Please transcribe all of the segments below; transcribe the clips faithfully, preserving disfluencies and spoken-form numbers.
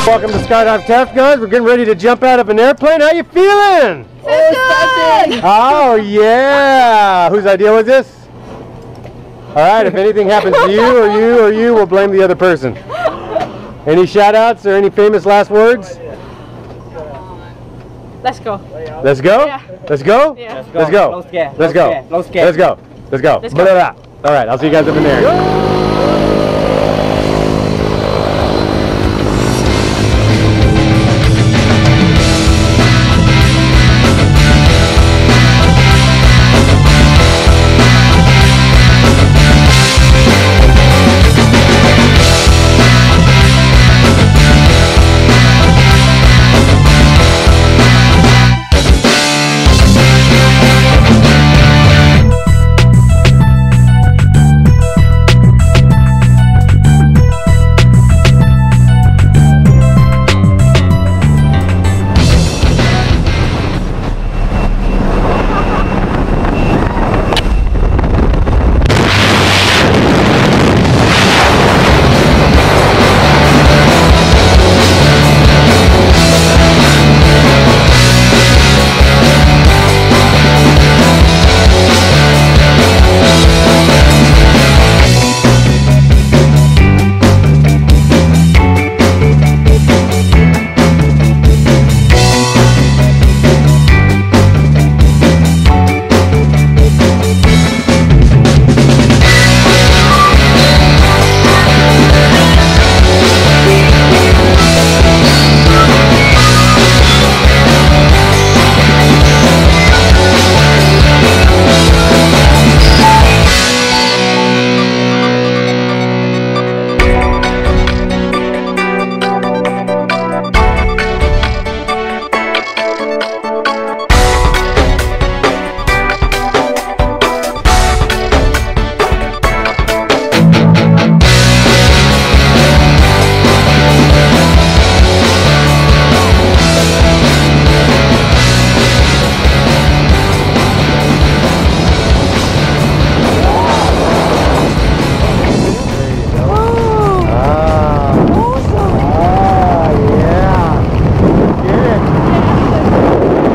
Welcome to Skydive Taft, guys. We're getting ready to jump out of an airplane. How you feeling? Good. Oh yeah. Whose idea was this? All right. If anything happens to you or you or you, we'll blame the other person. Any shout outs or any famous last words? Let's go. Let's go? Yeah. Let's go? Yeah. Let's go. Let's go. No scare. Let's No go. scare. No scare. Let's go. Let's go. Let's go. Blah, blah, blah. All right. I'll see you guys up in there. Go.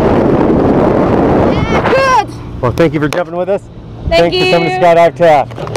Well, thank you for jumping with us. Thank Thanks you. for coming to Skydive Taft.